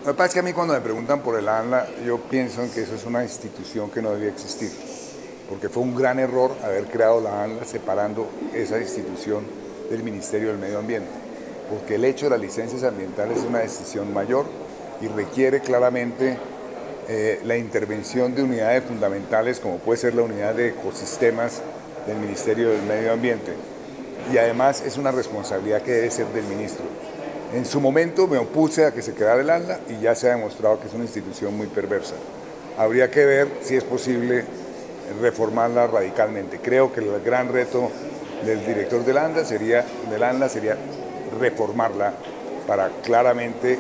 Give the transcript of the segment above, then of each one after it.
Lo que pasa es que a mí cuando me preguntan por el ANLA, yo pienso en que eso es una institución que no debía existir, porque fue un gran error haber creado la ANLA separando esa institución del Ministerio del Medio Ambiente, porque el hecho de las licencias ambientales es una decisión mayor y requiere claramente la intervención de unidades fundamentales como puede ser la unidad de ecosistemas del Ministerio del Medio Ambiente, y además es una responsabilidad que debe ser del ministro. En su momento me opuse a que se quedara el ANLA y ya se ha demostrado que es una institución muy perversa. Habría que ver si es posible reformarla radicalmente. Creo que el gran reto del director del ANLA sería reformarla para claramente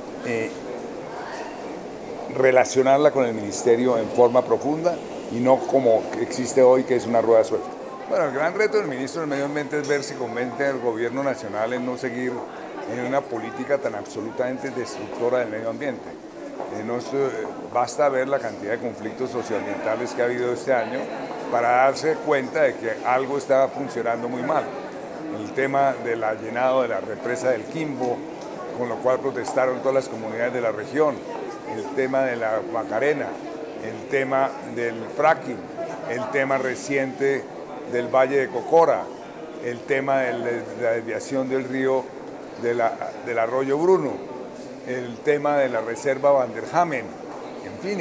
relacionarla con el ministerio en forma profunda y no como existe hoy, que es una rueda suelta. Bueno, el gran reto del ministro del Medio Ambiente es ver si convence al gobierno nacional en no seguir en una política tan absolutamente destructora del medio ambiente. Basta ver la cantidad de conflictos socioambientales que ha habido este año para darse cuenta de que algo está funcionando muy mal. El tema del allanado de la represa del Quimbo, con lo cual protestaron todas las comunidades de la región, el tema de la Macarena, el tema del fracking, el tema reciente del Valle de Cocora, el tema de la desviación del río del arroyo Bruno, el tema de la reserva Van der Hamen. En fin,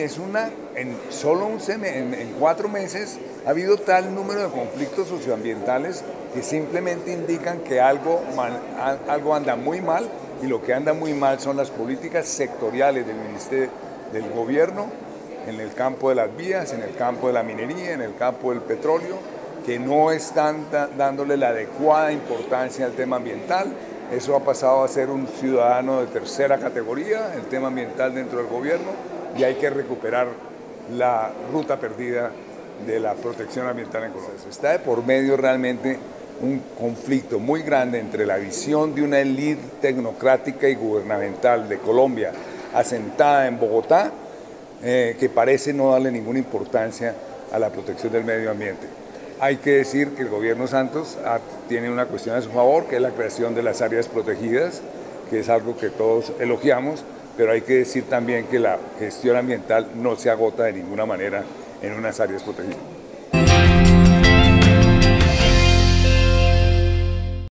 en 4 meses ha habido tal número de conflictos socioambientales que simplemente indican que algo anda muy mal, y lo que anda muy mal son las políticas sectoriales del ministerio, del gobierno, en el campo de las vías, en el campo de la minería, en el campo del petróleo, que no están dándole la adecuada importancia al tema ambiental. Eso ha pasado a ser un ciudadano de tercera categoría, el tema ambiental dentro del gobierno, y hay que recuperar la ruta perdida de la protección ambiental en Colombia. Está de por medio realmente un conflicto muy grande entre la visión de una élite tecnocrática y gubernamental de Colombia asentada en Bogotá, que parece no darle ninguna importancia a la protección del medio ambiente. Hay que decir que el gobierno Santos tiene una cuestión a su favor, que es la creación de las áreas protegidas, que es algo que todos elogiamos, pero hay que decir también que la gestión ambiental no se agota de ninguna manera en unas áreas protegidas.